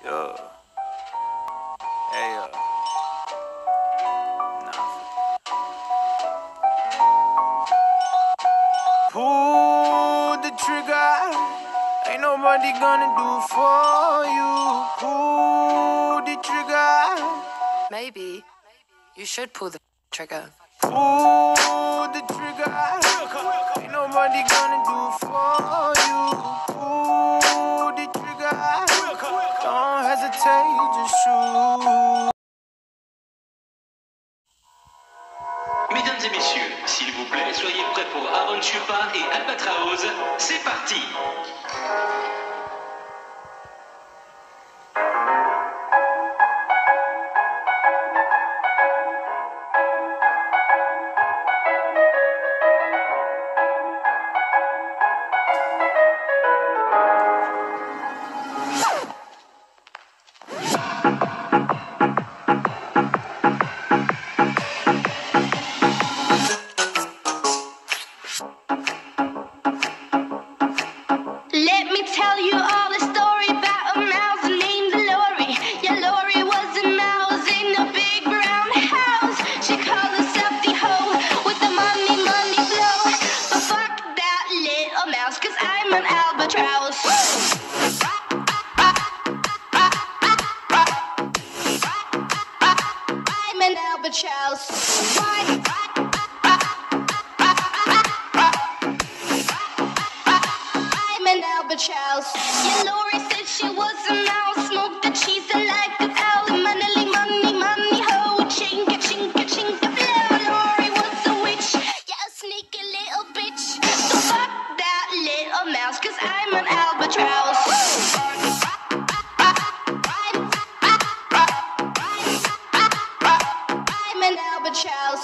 Yeah. Hey, nah. Pull the trigger. Ain't nobody gonna do for you. Pull the trigger. Maybe you should pull the trigger. Pull the trigger. Ain't nobody gonna do for you. Pull the trigger. Don't hesitate, just shoot. Mesdames et messieurs, s'il vous plaît, soyez prêts pour Aventupa et Albatraoz. C'est parti! Let me tell you all a story about a mouse named Lori. Yeah, Lori was a mouse in a big brown house. She called herself the hoe with the money flow. But fuck that little mouse, 'cause I'm an albatross. I'm an albatross. I'm an albatross. Yeah, Lori said she was a mouse. Smoked the cheese and like an owl. Money, ho. Chinka, blow. Lori was a witch. Yeah, a sneaky little bitch. So fuck that little mouse, 'cause I'm an albatross. I'm an albatross.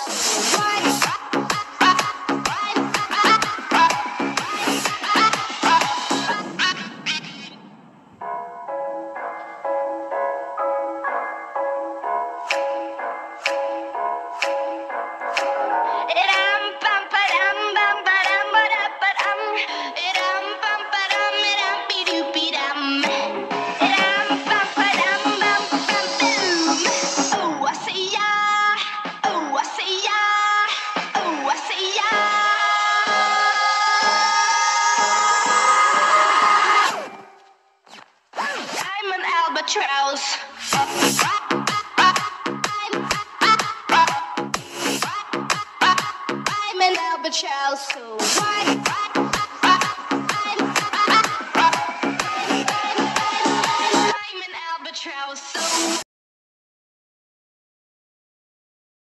I'm an albatross. I'm an albatross.